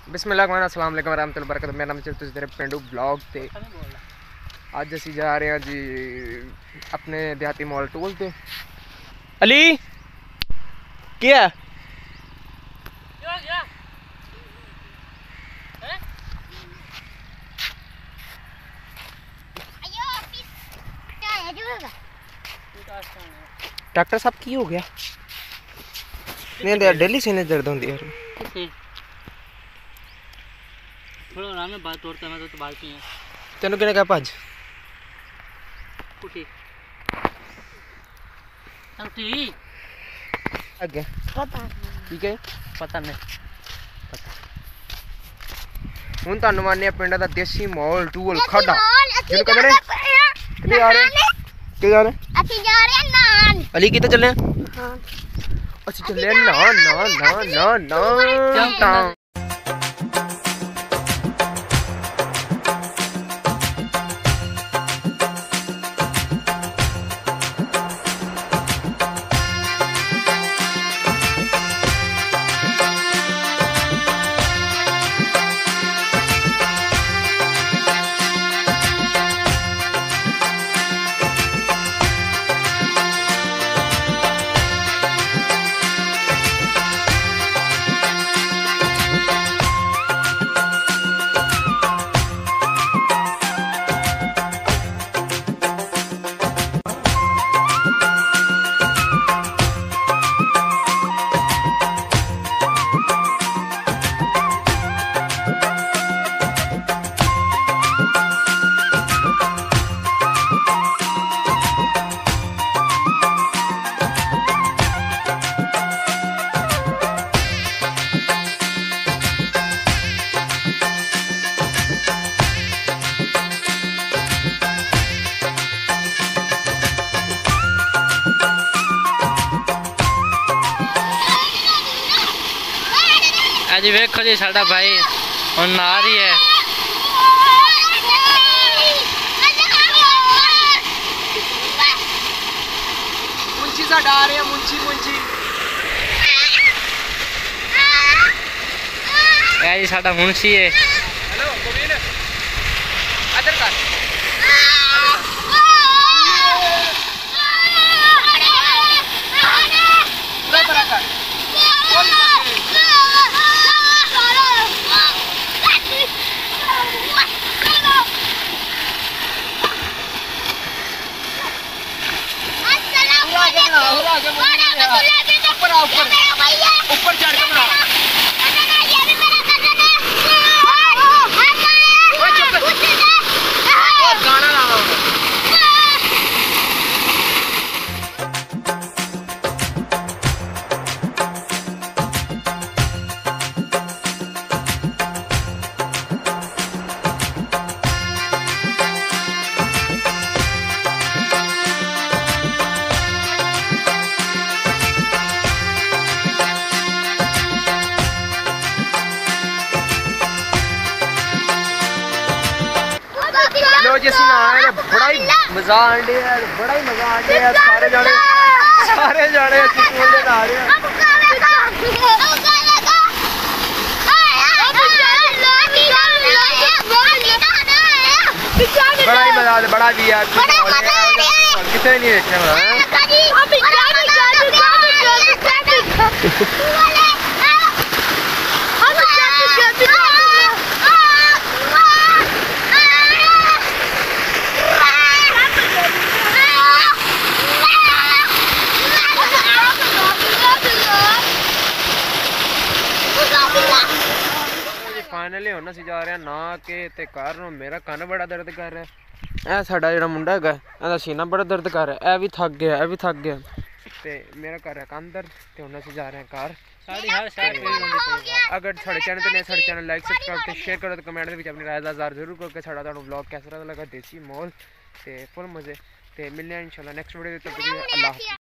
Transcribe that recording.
बिस्मिल्लाह अस्सलाम वालेकुम रहमतुल्लाहि व बरकातहू। मेरा नाम चलते तेरे पेंडू ब्लॉग ते अज असी जा रहे हैं जी अपने देहाती मॉल टूल ते। अली क्या डॉक्टर साहब की हो गया? नहीं डेली सीने दर्द होती है थोड़ा आराम में बात तोड़ता मैं तो बात नहीं है। तेन किने कहा भज कुटी अगे ठीक है पता नहीं हूँ तुहानू माने पिंड का देसी मॉल टूल खाड़ा जिन्होंने कहते हैं कितने जा रहे हैं क्या जा रहे हैं ਅਸੀਂ ਜਾ ਰਹੇ ਹਾਂ ਨਾਨ अली कितने चले ਹਾਂ ਅਸੀਂ ਚੱਲੇ ਨਾ ਨਾ ਨਾ ਨਾ ਨਾ आज वेखो जी साडा भाई और नहा रही है। मुंशी सा डा रहे हैं मुंशी जी साडा मुंशी है। हेलो गोविंद इधर कर पूरा बड़ा कर ऊपर चढ़ के बना गाना लाना लो जी असीं ना बड़ा ही मजा आंडे यार बड़ा ही मजा आंडे यार सारे जाने स्कूल दे आ रहे हैं बड़ा ही मजा बड़ा भी यार कितने नहीं देखने फाइनली हुण असीं जा रहे हैं ना के ते कारण मेरा कन्न बड़ा दर्द कर रहा है। साडा जिहड़ा मुंडा हैगा इहदा सीना बड़ा दर्द कर रहा है। भी थक गया ते मेरा कर रहा कन्न दर्द ते हुण असीं जा रहे हैं घर। अगर साढ़े चैनल तो नहीं साढ़े चैनल लाइक सब्सक्राइब ते शेयर करो तो कमेंट में अपनी राय ज़ाहिर जरूर करो कि साढ़ा तुहानू ब्लॉग कैसा लगा देसी मॉल ते फुल मजे ते मिलने इंशाल्लाह नेक्स्ट वीडियो। तब तक अल्लाह।